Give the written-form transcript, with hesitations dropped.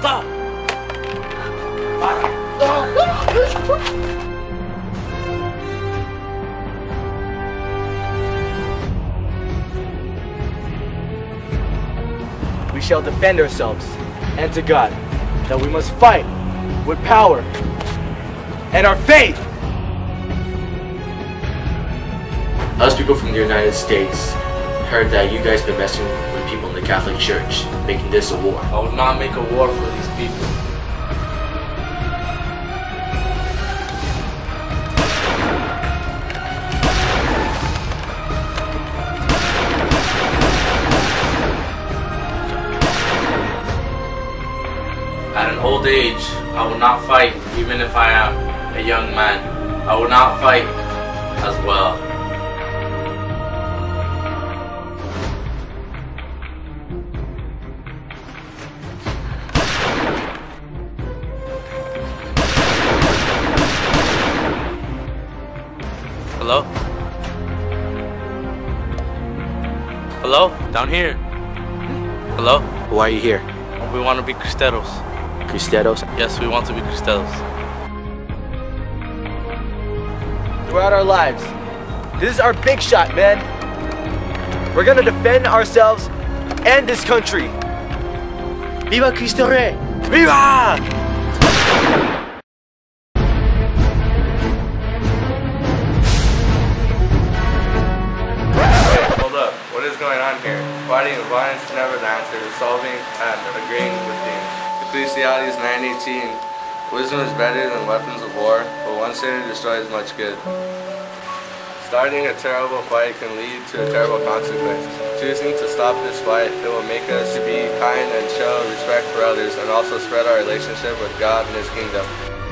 Stop! We shall defend ourselves, and to God, that we must fight with power and our faith. Us people from the United States heard that you guys been messing with people in the Catholic Church, making this a war. I will not make a war for these people. At an old age, I will not fight, even if I am a young man. I will not fight as well. Hello? Hello? Down here. Hello? Why are you here? We want to be Cristeros. Cristeros? Yes, we want to be Cristeros. Throughout our lives, this is our big shot, man. We're gonna defend ourselves and this country. Viva Cristo Rey! Viva! Hold up, what is going on here? Fighting and violence is never the answer. Solving and agreeing with things. Cristiada is 9:18. Wisdom is better than weapons of war, but one sinner destroys much good. Starting a terrible fight can lead to a terrible consequence. Choosing to stop this fight, it will make us to be kind and show respect for others, and also spread our relationship with God and His kingdom.